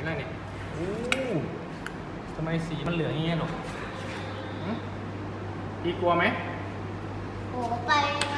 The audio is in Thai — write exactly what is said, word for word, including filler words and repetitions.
อะไรเนี่ยโอ้ทำไมสีมันเหลืองอย่างเงี้ยหรอพี่กลัวไหมโอ้ไป